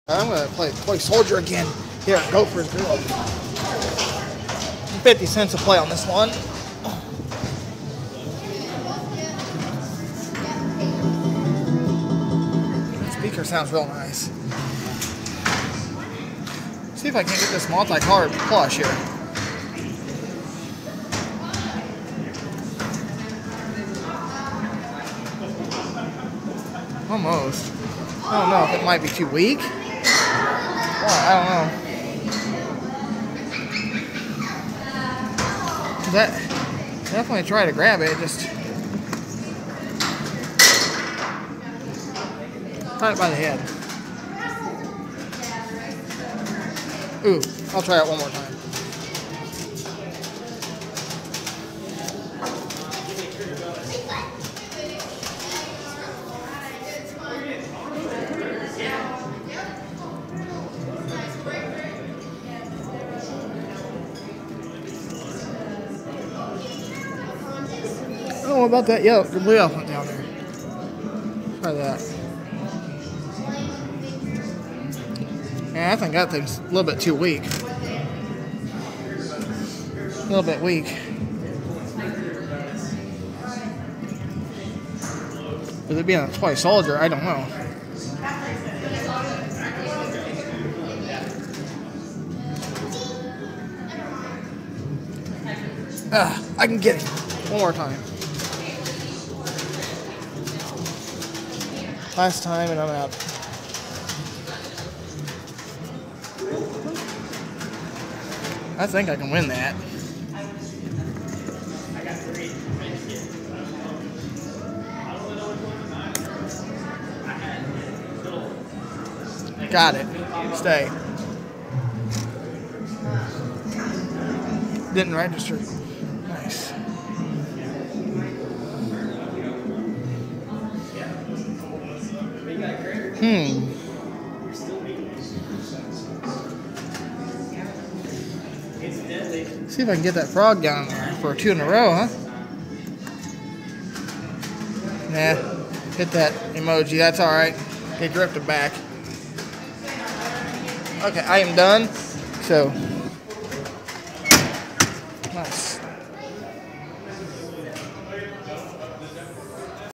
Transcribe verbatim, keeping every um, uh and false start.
I'm gonna play Toy Soldier again here at Gopher's Grill. fifty cents a play on this one. That speaker sounds real nice. See if I can get this multicolored plush here. Almost. I don't know if it might be too weak. Well, I don't know. That definitely try to grab it. Just right by the head. Ooh, I'll try it one more time. I don't know about that yellow, the blue elephant down there. Try that. Yeah, I think that thing's a little bit too weak. A little bit weak. With it being a Toy Soldier, I don't know. Ah, I can get it. One more time. Last time and I'm out. I think I can win that. Got it. Stay. Didn't register. Nice. Hmm. See if I can get that frog down there for two in a row, huh? Nah, hit that emoji. That's all right. It drifted back. Okay, I am done. So, nice.